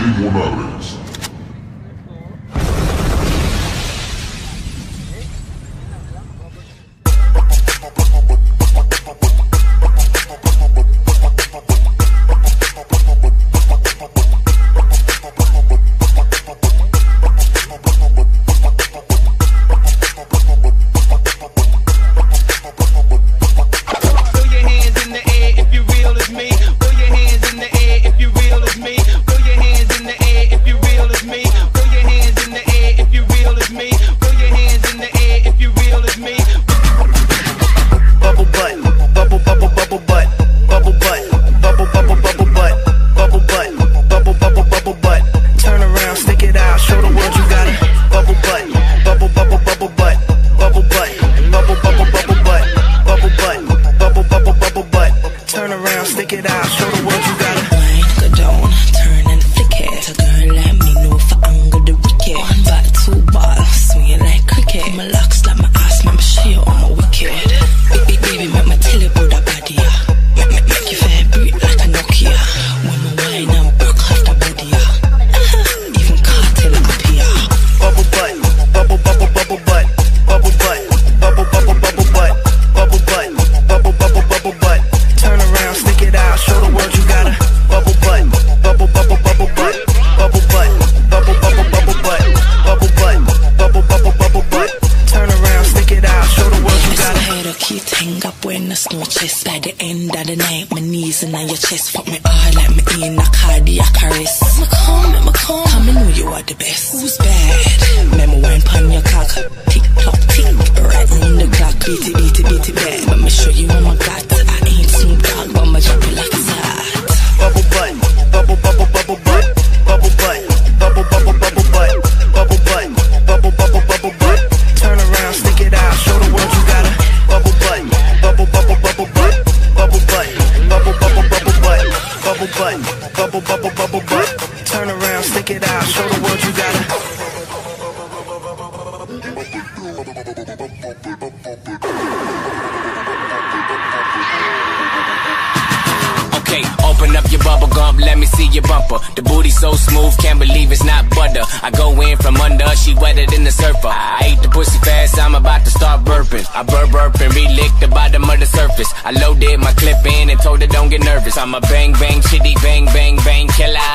tribunales. Open up your bubble gum, let me see your bumper. The booty so smooth, can't believe it's not butter. I go in from under, she wetter than the surfer. I ate the pussy fast, I'm about to start burping. I burp and re-lick the bottom of the surface. I loaded my clip in and told her don't get nervous. I'm a bang bang shitty bang bang bang killer.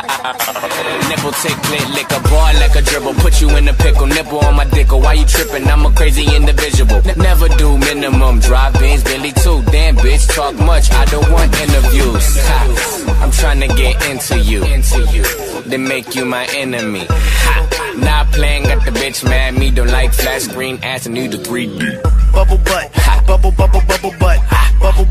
Nipple tick clit lick a boy like a dribble. Put you in a pickle, nipple on my dickle. Why you tripping? I'm a crazy individual. Never do minimum, drive-ins, Billy too. Damn bitch, talk much, I don't want interviews. I'm tryna get into you, then make you my enemy. Not playing, got the bitch mad. Me don't like flat screen ass and need the 3D. Bubble butt, bubble bubble bubble butt, bubble